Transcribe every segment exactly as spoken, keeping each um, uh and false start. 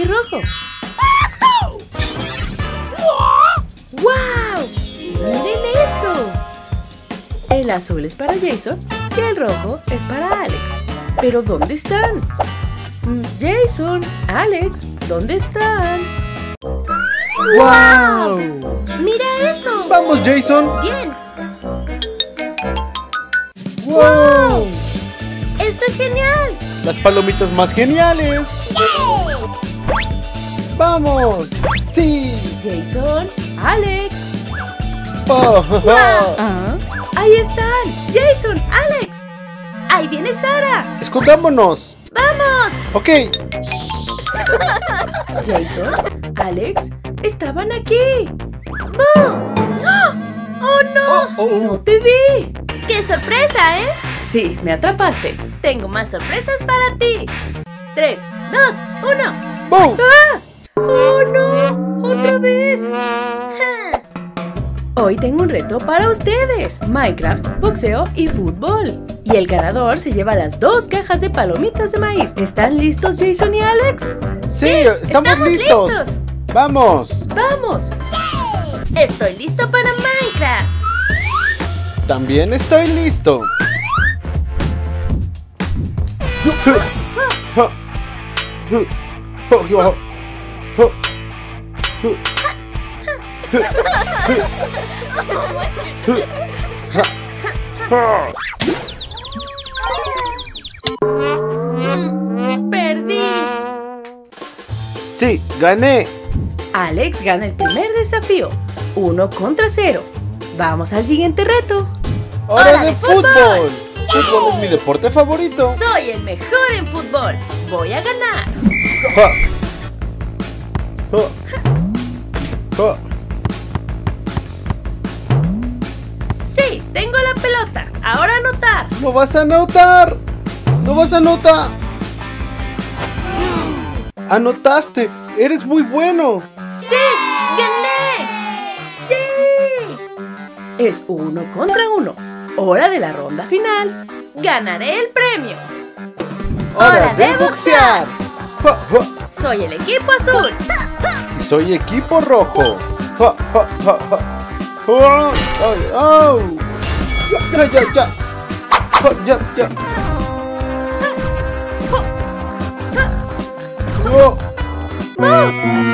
y rojo. ¡Wow! ¡Miren esto! El azul es para Jason y el rojo es para Alex. ¿Pero dónde están? Jason, Alex, ¿dónde están? ¡Wow! ¡Mira eso! ¡Vamos, Jason! ¡Bien! ¡Wow! ¡Esto es genial! ¡Las palomitas más geniales! ¡Yeah! ¡Vamos! ¡Sí! Jason, Alex. Oh, oh, oh. ¿Ah? ¡Ahí están! ¡Jason, Alex! ¡Ahí viene Sara! ¡Escondámonos! ¡Vamos! Ok. Jason, Alex, estaban aquí. ¡Oh! ¡Oh, no! Oh, oh. ¡No te vi! ¡Qué sorpresa, eh! Sí, me atrapaste. Tengo más sorpresas para ti. Tres, dos, uno. ¡Boom! ¡Ah! ¡Oh, no! ¡Otra vez! Hoy tengo un reto para ustedes. Minecraft, boxeo y fútbol. Y el ganador se lleva las dos cajas de palomitas de maíz. ¿Están listos, Jason y Alex? Sí, estamos, estamos listos. listos. ¡Vamos! ¡Vamos! ¡Estoy listo para Minecraft! También estoy listo. ¡Perdí! Sí, gané. Alex gana el primer desafío. Uno contra cero. Vamos al siguiente reto. ¡Hora, ¡Hora de, de fútbol! fútbol! Fútbol es mi deporte favorito. Soy el mejor en fútbol. Voy a ganar. Ja. Ja. Ja. Sí, tengo la pelota. Ahora anotar. ¡No vas a anotar! ¡No vas a anotar! ¡Anotaste! ¡Eres muy bueno! ¡Sí! ¡Gané! ¡Sí! Es uno contra uno. Hora de la ronda final. Ganaré el premio. ¡Hora de boxear! Ja, ja. Soy el equipo azul. Y soy equipo rojo. Ja, ja, ja, ja. Oh, ay, oh. Ya, ya, ya. Ja, ya, ya. Oh. Oh.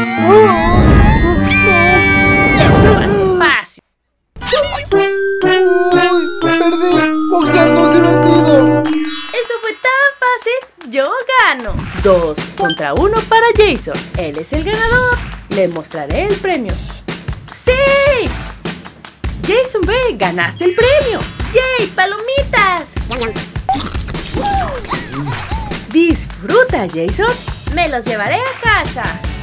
Esto va a ser fácil. Uy, perdí. Boxear no es divertido. Eso fue tan fácil. Yo gano. Dos contra uno para Jason. Él es el ganador. Le mostraré el premio. ¡Sí! Jason, ve, ganaste el premio. ¡Yay! ¡Palomitas! Disfruta, Jason. Me los llevaré a casa.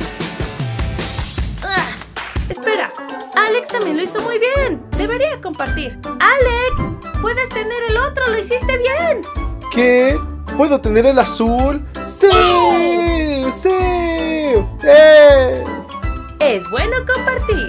Ah, espera, Alex también lo hizo muy bien. Debería compartir. Alex, puedes tener el otro. Lo hiciste bien. ¿Qué? ¿Puedo tener el azul? ¡Sí! ¡Sí! ¡Eh! Es bueno compartir.